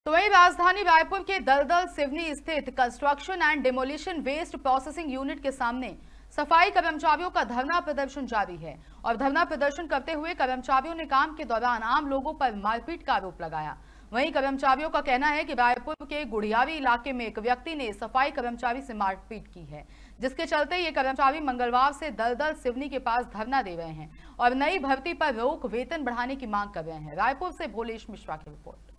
तो वही राजधानी रायपुर के दलदल सिवनी स्थित construction and demolition waste processing unit के सामने सफाई कर्मचारियों का धरना प्रदर्शन जारी है और धरना प्रदर्शन करते हुए कर्मचारियों ने काम के दौरान आम लोगों पर मारपीट का आरोप लगाया। वहीं कर्मचारियों का कहना है कि रायपुर के गुड़ियावी इलाके में एक व्यक्ति ने सफाई कर्मचारी से मारपीट की है, जिसके चलते ये कर्मचारी मंगलवार से दलदल सिवनी के पास धरना दे रहे हैं और नई भर्ती पर रोक, वेतन बढ़ाने की मांग कर रहे हैं। रायपुर से भोलेश मिश्रा की रिपोर्ट।